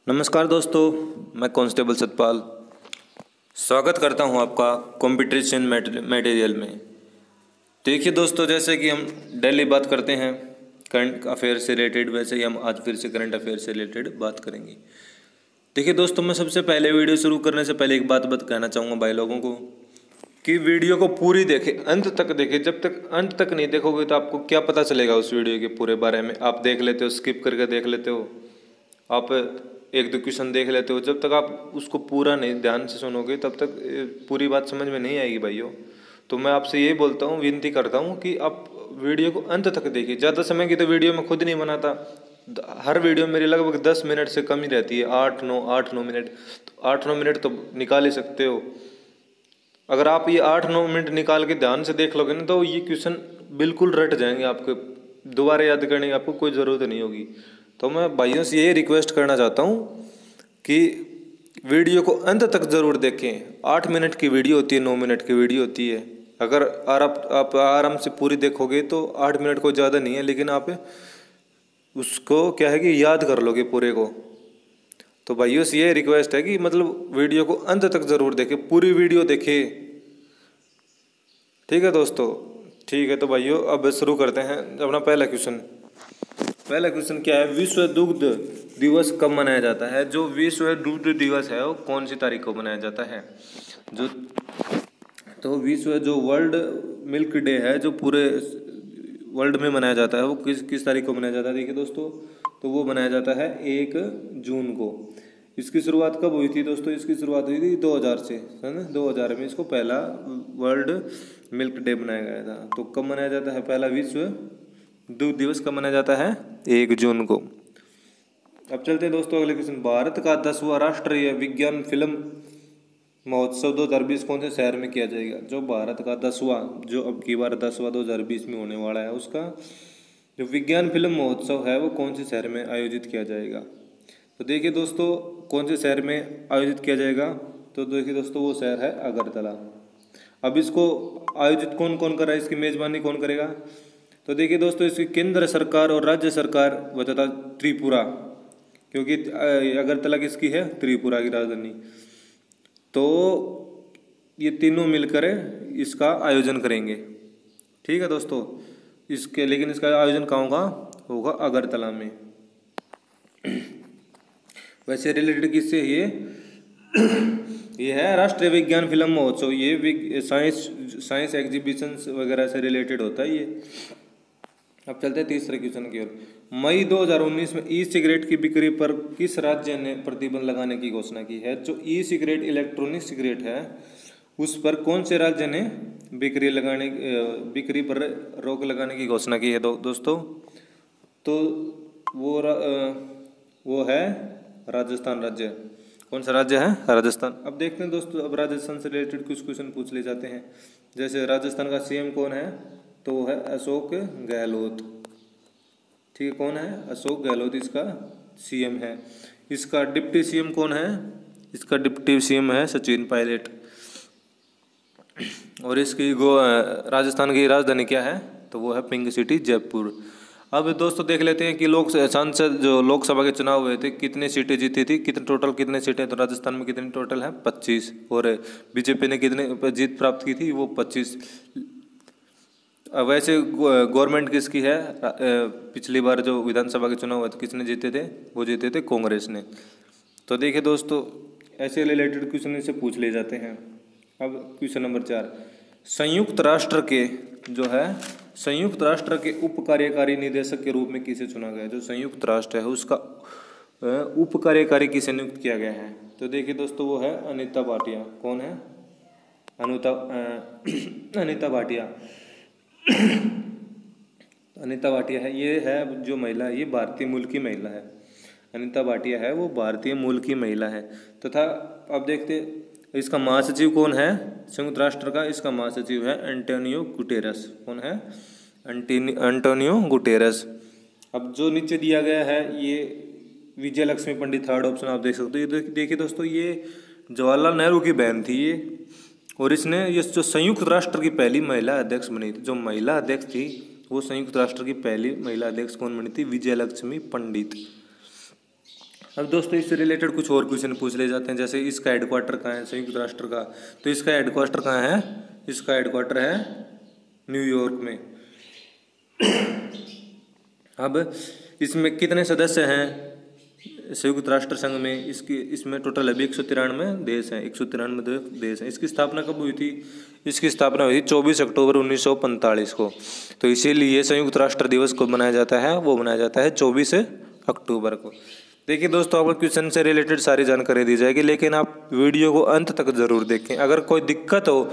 नमस्कार दोस्तों, मैं कांस्टेबल सतपाल स्वागत करता हूं आपका कंपटीशन मटेरियल में। देखिए दोस्तों, जैसे कि हम डेली बात करते हैं करंट अफेयर से रिलेटेड, वैसे ही हम आज फिर से करंट अफेयर से रिलेटेड बात करेंगे। देखिए दोस्तों, मैं सबसे पहले वीडियो शुरू करने से पहले एक बात कहना चाहूँगा भाई लोगों को कि वीडियो को पूरी देखें, अंत तक देखें। जब तक अंत तक नहीं देखोगे तो आपको क्या पता चलेगा उस वीडियो के पूरे बारे में। आप देख लेते हो, स्किप करके देख लेते हो, आप एक दो क्वेश्चन देख लेते हो। जब तक आप उसको पूरा नहीं ध्यान से सुनोगे तब तक पूरी बात समझ में नहीं आएगी भाइयों। तो मैं आपसे यही बोलता हूँ, विनती करता हूँ कि आप वीडियो को अंत तक देखिए। ज़्यादा समय की तो वीडियो मैं खुद नहीं बनाता, हर वीडियो मेरी लगभग 10 मिनट से कम ही रहती है, 8-9 मिनट। तो 8-9 मिनट तो निकाल ही सकते हो। अगर आप ये 8-9 मिनट निकाल के ध्यान से देख लोगे ना तो ये क्वेश्चन बिल्कुल रट जाएंगे, आपको दोबारा याद करने की आपको कोई ज़रूरत नहीं होगी। तो मैं भाइयों से ये रिक्वेस्ट करना चाहता हूँ कि वीडियो को अंत तक ज़रूर देखें। 8 मिनट की वीडियो होती है, 9 मिनट की वीडियो होती है। अगर आप आराम से पूरी देखोगे तो 8 मिनट को ज़्यादा नहीं है, लेकिन आप उसको क्या है कि याद कर लोगे पूरे को। तो भाइयों से ये रिक्वेस्ट है कि मतलब वीडियो को अंत तक ज़रूर देखें, पूरी वीडियो देखें। ठीक है दोस्तों, ठीक है। तो भाइयों अब शुरू करते हैं अपना पहला क्वेश्चन। पहला क्वेश्चन क्या है, विश्व दुग्ध दिवस कब मनाया जाता है? जो विश्व दुग्ध दिवस है वो कौन सी तारीख को मनाया जाता है? तो विश्व जो वर्ल्ड मिल्क डे है, जो पूरे वर्ल्ड में मनाया जाता है, वो किस तारीख को मनाया जाता है? देखिए दोस्तों, तो वो मनाया जाता है 1 जून को। इसकी शुरुआत कब हुई थी दोस्तों? इसकी शुरुआत हुई थी 2000 से, है ना। 2000 में इसको पहला वर्ल्ड मिल्क डे बनाया गया था। तो कब मनाया जाता है पहला विश्व दुग्ध दिवस? कब मनाया जाता है? 1 जून को। अब चलते हैं दोस्तों अगले क्वेश्चन। भारत का 10वां राष्ट्रीय विज्ञान फिल्म महोत्सव 2020 कौन से शहर में किया जाएगा? जो भारत का 10वां, जो अब की बार 10वां 2020 में होने वाला है, उसका जो विज्ञान फिल्म महोत्सव है वो कौन से शहर में आयोजित किया जाएगा? तो देखिए दोस्तों, कौन से शहर में आयोजित किया जाएगा? तो देखिए दोस्तों, वो शहर है अगरतला। अब इसको आयोजित कौन कौन कर रहा है, इसकी मेज़बानी कौन करेगा? तो देखिए दोस्तों, इसकी केंद्र सरकार और राज्य सरकार तथा त्रिपुरा, क्योंकि अगरतला किसकी है? त्रिपुरा की राजधानी। तो ये तीनों मिलकर इसका आयोजन करेंगे। ठीक है दोस्तों, लेकिन इसका आयोजन कहाँ होगा? अगरतला में। वैसे रिलेटेड किससे ये है राष्ट्रीय विज्ञान फिल्म महोत्सव। ये साइंस एग्जीबिशंस वगैरह से रिलेटेड होता है ये। अब चलते हैं तीसरे क्वेश्चन की ओर। मई 2019 में ई सिगरेट की बिक्री पर किस राज्य ने प्रतिबंध लगाने की घोषणा की है? जो ई सिगरेट इलेक्ट्रॉनिक सिगरेट है उस पर कौन से राज्य ने बिक्री पर रोक लगाने की घोषणा की है दोस्तों? तो वो है राजस्थान राज्य। कौन सा राज्य है? राजस्थान। अब देखते हैं दोस्तों, अब राजस्थान से रिलेटेड कुछ क्वेश्चन पूछ ले जाते हैं। जैसे राजस्थान का सीएम कौन है? तो वो है अशोक गहलोत। ठीक है, कौन है? अशोक गहलोत इसका सीएम है। इसका डिप्टी सीएम कौन है? इसका डिप्टी सीएम है सचिन पायलट। और इसकी राजस्थान की राजधानी क्या है? तो वो है पिंक सिटी जयपुर। अब दोस्तों देख लेते हैं कि सांसद जो लोकसभा के चुनाव हुए थे, कितनी सीटें जीती थी, कितने सीटें? तो राजस्थान में कितनी टोटल है? 25। और बीजेपी ने कितने जीत प्राप्त की थी? वो 25। वैसे गवर्नमेंट किसकी है? पिछली बार जो विधानसभा के चुनाव हुए थे किसने जीते थे? वो जीते थे कांग्रेस ने। तो देखिए दोस्तों, ऐसे रिलेटेड क्वेश्चन इनसे पूछ ले जाते हैं। अब क्वेश्चन नंबर 4, संयुक्त राष्ट्र के उप कार्यकारी निदेशक के रूप में किसे चुना गया? जो संयुक्त राष्ट्र है उसका उप कार्यकारी किसे नियुक्त किया गया है? तो देखिए दोस्तों, वो है अनीता भाटिया। कौन है? अनीता भाटिया। अनीता भाटिया है, ये है जो महिला है, ये भारतीय मूल की महिला है। अनीता भाटिया है, वो भारतीय मूल की महिला है। तथा अब देखते इसका महासचिव कौन है संयुक्त राष्ट्र का? इसका महासचिव है एंटोनियो गुटेरस। कौन है? Antonio Guterres. अब जो नीचे दिया गया है ये विजय लक्ष्मी पंडित, थर्ड ऑप्शन आप देख सकते हो। देखिए दोस्तों, ये जवाहरलाल नेहरू की बहन थी ये, और इसने ये जो संयुक्त राष्ट्र की पहली महिला अध्यक्ष बनी थी, जो महिला अध्यक्ष थी वो संयुक्त राष्ट्र की पहली महिला अध्यक्ष कौन बनी थी? विजय लक्ष्मी पंडित। अब दोस्तों इससे रिलेटेड कुछ और क्वेश्चन पूछ ले जाते हैं, जैसे इसका हेडक्वार्टर कहाँ है संयुक्त राष्ट्र का, तो इसका हेडक्वार्टर कहाँ है, इसका हेडक्वार्टर है न्यूयॉर्क में। अब इसमें कितने सदस्य हैं संयुक्त राष्ट्र संघ में, इसमें टोटल अभी 193 देश हैं, 193 देश हैं। इसकी स्थापना कब हुई थी, इसकी स्थापना हुई थी 24 अक्टूबर 1945 को। तो इसीलिए संयुक्त राष्ट्र दिवस को मनाया जाता है, वो मनाया जाता है 24 अक्टूबर को। देखिए दोस्तों, आपको क्वेश्चन से रिलेटेड सारी जानकारी दी जाएगी, लेकिन आप वीडियो को अंत तक जरूर देखें। अगर कोई दिक्कत हो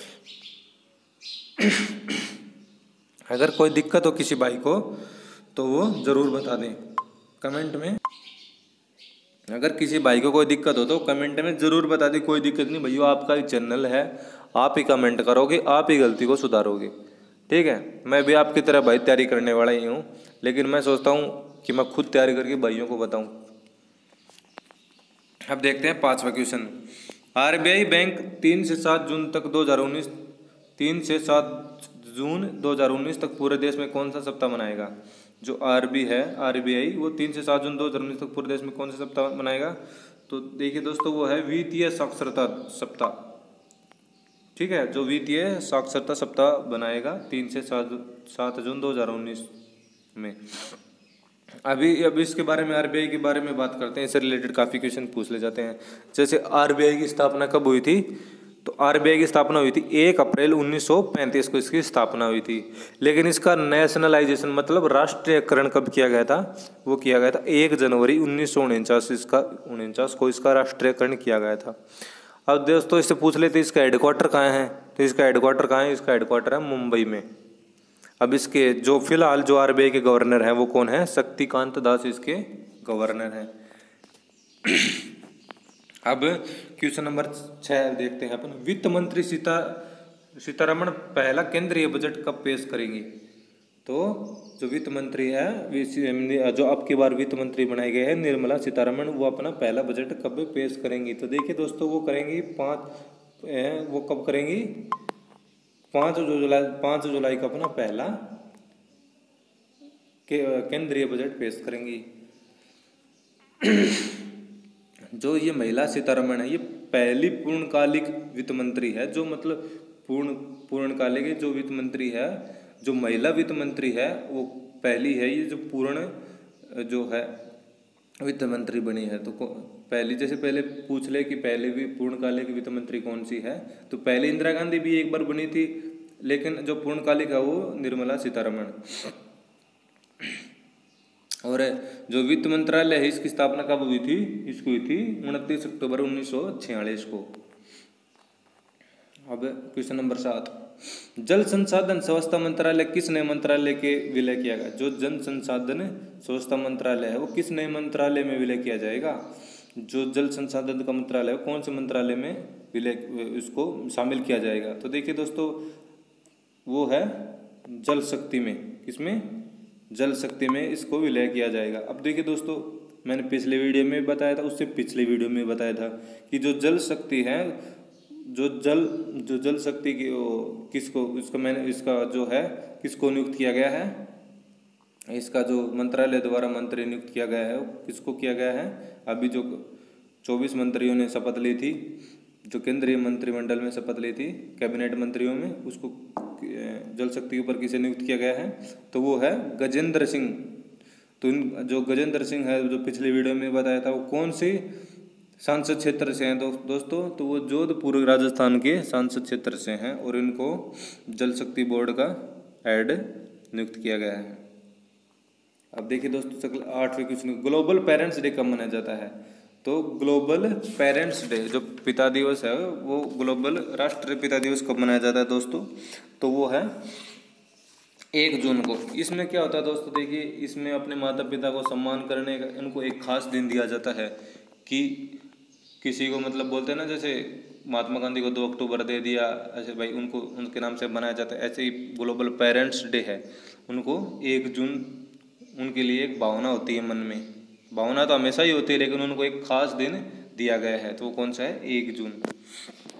किसी भाई को, तो वो ज़रूर बता दें कमेंट में। अगर किसी भाई को कोई दिक्कत हो तो कमेंट में ज़रूर बता दें, कोई दिक्कत नहीं भैया, आपका ही चैनल है, आप ही कमेंट करोगे, आप ही गलती को सुधारोगे, ठीक है। मैं भी आपकी तरह भाई तैयारी करने वाला ही हूँ, लेकिन मैं सोचता हूँ कि मैं खुद तैयारी करके भाइयों को बताऊँ। अब देखते हैं 5वां क्वेश्चन। आरबीआई बैंक 3 से 7 जून तक 2019 तक पूरे देश में कौन सा सप्ताह मनाएगा। जो आरबीआई वो 3 से 7 जून 2019 तक पूरे देश में कौन सा सप्ताह मनाएगा। तो देखिए दोस्तों, वो है वित्तीय साक्षरता सप्ताह, ठीक है, जो वित्तीय साक्षरता सप्ताह बनाएगा 3 से 7 जून 2019 में। अभी इसके बारे में, आरबीआई के बारे में बात करते हैं। इससे रिलेटेड काफ़ी क्वेश्चन पूछ ले जाते हैं। जैसे आरबीआई की स्थापना कब हुई थी, तो आरबीआई की स्थापना हुई थी 1 अप्रैल 1935 को इसकी स्थापना हुई थी। लेकिन इसका नेशनलाइजेशन मतलब राष्ट्रीयकरण कब किया गया था, वो किया गया था 1 जनवरी 1949 को इसका राष्ट्रीयकरण किया गया था। अब दोस्तों इससे पूछ लेते इसका हेडक्वार्टर कहाँ है, तो इसका हेडक्वार्टर कहाँ है, इसका हेडक्वार्टर है मुंबई में। अब इसके जो फिलहाल जो आरबीआई के गवर्नर हैं वो कौन है, शक्तिकांत दास इसके गवर्नर हैं। अब क्वेश्चन नंबर 6 देखते हैं अपन। वित्त मंत्री सीतारमण पहला केंद्रीय बजट कब पेश करेंगी। तो जो वित्त मंत्री है, जो अब की बार वित्त मंत्री बनाए गए हैं निर्मला सीतारमण, वो अपना पहला बजट कब पेश करेंगी। तो देखिए दोस्तों, वो करेंगी 5 जुलाई को अपना पहला केंद्रीय बजट पेश करेंगी। जो ये महिला सीतारमण है, ये पहली पूर्णकालिक वित्त मंत्री है, जो मतलब पूर्णकालिक जो वित्त मंत्री है, जो महिला वित्त मंत्री है वो पहली है। ये जो पूर्ण जो है वित्त मंत्री बनी है। तो पहले पूछ ले कि पहले भी पूर्णकालिक वित्त मंत्री कौन सी है, तो पहले इंदिरा गांधी भी एक बार बनी थी, लेकिन जो पूर्णकालिक है वो निर्मला सीतारमण। और जो वित्त मंत्रालय है इसकी स्थापना कब हुई थी, इसकी हुई थी 29 अक्टूबर 1946 को। अब क्वेश्चन नंबर 7। जल संसाधन स्वच्छता मंत्रालय किस नए मंत्रालय के विलय किया गया। जो जल संसाधन स्वच्छता मंत्रालय है वो किस नए मंत्रालय में विलय किया जाएगा। जो जल संसाधन का मंत्रालय है कौन से मंत्रालय में विलय इसको शामिल किया जाएगा। तो देखिए दोस्तों, वो है जल शक्ति में, किसमें, जल शक्ति में इसको विलय किया जाएगा। अब देखिए दोस्तों, मैंने पिछले वीडियो में बताया था, उससे पिछले वीडियो में बताया था कि जो जल शक्ति है, जो जल शक्ति की इसका जो है किसको नियुक्त किया गया है, इसका जो मंत्रालय द्वारा मंत्री नियुक्त किया गया है किसको किया गया है। अभी जो 24 मंत्रियों ने शपथ ली थी, जो केंद्रीय मंत्रिमंडल में शपथ ली थी कैबिनेट मंत्रियों में, उसको जल शक्ति के ऊपर किसे नियुक्त किया गया है, तो वो है गजेंद्र सिंह। तो जो गजेंद्र सिंह है, जो पिछले वीडियो में बताया था, वो कौन सी सांसद क्षेत्र से हैं दोस्तों, तो वो जोधपुर राजस्थान के सांसद क्षेत्र से हैं, और इनको जल शक्ति बोर्ड का हेड नियुक्त किया गया है। अब देखिए दोस्तों, 8वें क्वेश्चन, ग्लोबल पेरेंट्स डे कब मनाया जाता है। तो ग्लोबल पेरेंट्स डे, जो पिता दिवस है, वो ग्लोबल राष्ट्रीय पिता दिवस कब मनाया जाता है दोस्तों, तो वो है 1 जून को। इसमें क्या होता है दोस्तों, देखिए इसमें अपने माता पिता को सम्मान करने का इनको एक खास दिन दिया जाता है। कि किसी को मतलब बोलते हैं ना, जैसे महात्मा गांधी को 2 अक्टूबर दे दिया, ऐसे भाई उनको उनके नाम से मनाया जाता है। ऐसे ही ग्लोबल पेरेंट्स डे है, उनको 1 जून उनके लिए एक भावना होती है मन में। भावना तो हमेशा ही होती है, लेकिन उनको एक खास दिन दिया गया है, तो वो कौन सा है, 1 जून।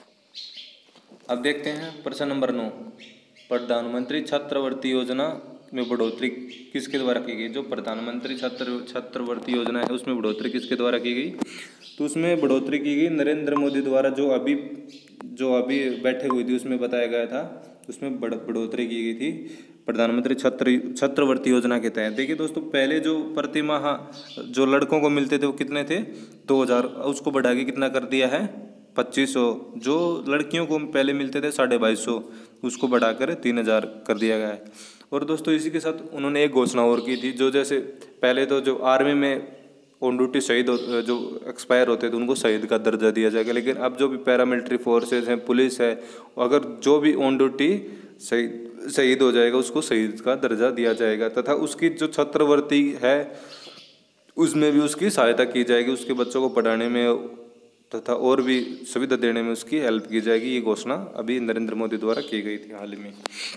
अब देखते हैं प्रश्न नंबर 9। प्रधानमंत्री छात्रवृत्ति योजना में बढ़ोतरी किसके द्वारा की गई? जो प्रधानमंत्री छात्रवृत्ति योजना है उसमें बढ़ोतरी किसके द्वारा की गई? तो उसमें बढ़ोतरी की गई नरेंद्र मोदी द्वारा। जो अभी बैठक हुई थी उसमें बताया गया था, उसमें बढ़ोतरी की गई थी प्रधानमंत्री छात्रवृत्ति योजना के तहत। देखिए दोस्तों, पहले जो प्रतिमाह जो लड़कों को मिलते थे वो कितने थे? 2000, उसको बढ़ा के कितना कर दिया है? 2500। जो लड़कियों को पहले मिलते थे 2250, उसको बढ़ाकर 3000 कर दिया गया है। और दोस्तों इसी के साथ उन्होंने एक घोषणा और की थी, जो जैसे पहले तो जो आर्मी में ऑन ड्यूटी शहीद जो एक्सपायर होते थे उनको शहीद का दर्जा दिया जाएगा, लेकिन अब जो भी पैरामिलिट्री फोर्सेज हैं, पुलिस है, अगर जो भी ऑन ड्यूटी शहीद हो जाएगा उसको शहीद का दर्जा दिया जाएगा, तथा उसकी जो छात्रवृत्ति है उसमें भी उसकी सहायता की जाएगी, उसके बच्चों को पढ़ाने में तथा और भी सुविधा देने में उसकी हेल्प की जाएगी। ये घोषणा अभी नरेंद्र मोदी द्वारा की गई थी हाल ही में।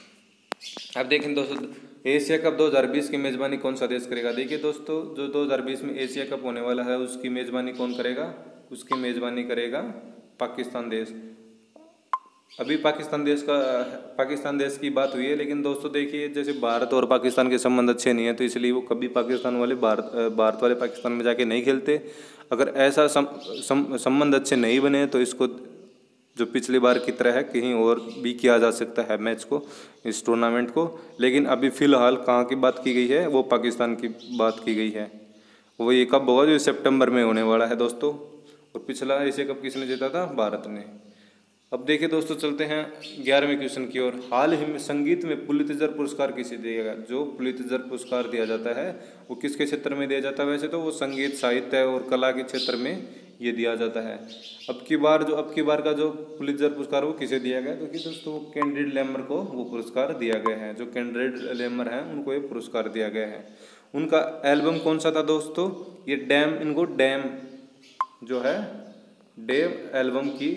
अब देखें दोस्तों, एशिया कप 2020 की मेज़बानी कौन सा देश करेगा? देखिए दोस्तों, जो 2020 में एशिया कप होने वाला है उसकी मेज़बानी कौन करेगा? उसकी मेज़बानी करेगा पाकिस्तान देश। अभी पाकिस्तान देश की बात हुई है, लेकिन दोस्तों देखिए, जैसे भारत और पाकिस्तान के संबंध अच्छे नहीं हैं, तो इसलिए वो कभी पाकिस्तान वाले भारत वाले पाकिस्तान में जाके नहीं खेलते। अगर ऐसा संबंध अच्छे नहीं बने तो इसको जो पिछली बार की तरह है कहीं और भी किया जा सकता है मैच को, इस टूर्नामेंट को। लेकिन अभी फ़िलहाल कहाँ की बात की गई है? वो पाकिस्तान की बात की गई है। वो ये कब होगा? जो सितंबर में होने वाला है दोस्तों। और पिछला एशिया कप किसने जीता था? भारत ने। अब देखिए दोस्तों, चलते हैं 11वें क्वेश्चन की ओर। हाल ही में संगीत में पुलित्जर पुरस्कार किसे दिया गया? जो पुलित्जर पुरस्कार दिया जाता है वो किसके क्षेत्र में दिया जाता है? वैसे तो वो संगीत, साहित्य और कला के क्षेत्र में ये दिया जाता है। अब की बार का जो पुलित्जर पुरस्कार वो किसे दिया गया? तो कि दोस्तों वो केंड्रिक लैमर को वो पुरस्कार दिया गया है। जो केंड्रिक लैमर हैं उनको ये पुरस्कार दिया गया है। उनका एल्बम कौन सा था दोस्तों? ये डैम जो है डैम एल्बम की,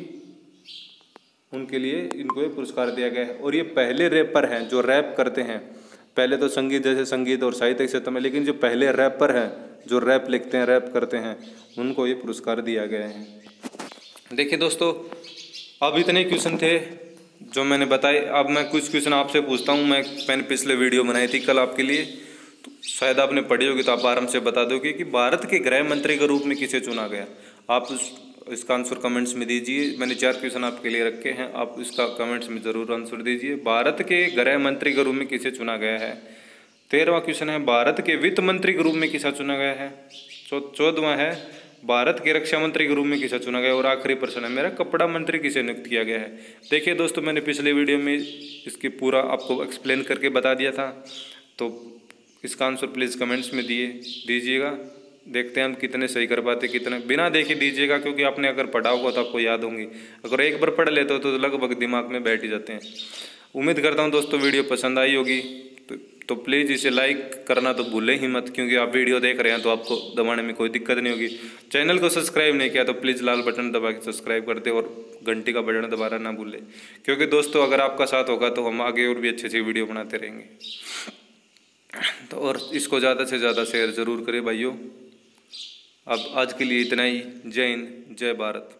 उनके लिए इनको ये पुरस्कार दिया गया है। और ये पहले रैपर हैं जो रैप करते हैं। पहले तो संगीत और साहित्य के क्षेत्र में, लेकिन जो पहले रैपर हैं जो रैप लिखते हैं, रैप करते हैं, उनको ये पुरस्कार दिया गया है। देखिए दोस्तों, अब इतने क्वेश्चन थे जो मैंने बताए। अब मैं कुछ क्वेश्चन आपसे पूछता हूँ। मैंने पिछले वीडियो बनाई थी कल आपके लिए, तो शायद आपने पढ़ी होगी, तो आप आराम से बता दोगे कि भारत के गृह मंत्री के रूप में किसे चुना गया। आप इसका आंसर कमेंट्स में दीजिए। मैंने 4 क्वेश्चन आपके लिए रखे हैं, आप इसका कमेंट्स में ज़रूर आंसर दीजिए। भारत के गृह मंत्री के रूप में किसे चुना गया है? 13वां क्वेश्चन है, भारत के वित्त मंत्री के रूप में किसे चुना गया है? 14वां है, भारत के रक्षा मंत्री के रूप में किसे चुना गया? और आखिरी प्रश्न है मेरा, कपड़ा मंत्री किसे नियुक्त किया गया है? देखिए दोस्तों, मैंने पिछले वीडियो में इसकी पूरा आपको एक्सप्लेन करके बता दिया था, तो इसका आंसर प्लीज़ कमेंट्स में दीजिएगा। देखते हैं हम कितने सही कर पाते, कितने बिना देखे दीजिएगा, क्योंकि आपने अगर पढ़ा होगा तो आपको याद होंगी। अगर एक बार पढ़ लेते हो तो लगभग दिमाग में बैठ ही जाते हैं। उम्मीद करता हूँ दोस्तों वीडियो पसंद आई होगी, तो प्लीज़ इसे लाइक करना तो भूलें ही मत, क्योंकि आप वीडियो देख रहे हैं तो आपको दबाने में कोई दिक्कत नहीं होगी। चैनल को सब्सक्राइब नहीं किया तो प्लीज़ लाल बटन दबा के सब्सक्राइब कर दे और घंटी का बटन दबाना ना भूलें, क्योंकि दोस्तों अगर आपका साथ होगा तो हम आगे और भी अच्छी अच्छी वीडियो बनाते रहेंगे। तो और इसको ज़्यादा से ज़्यादा शेयर ज़रूर करें भाइयों। अब आज के लिए इतना ही। जय हिंद, जय भारत।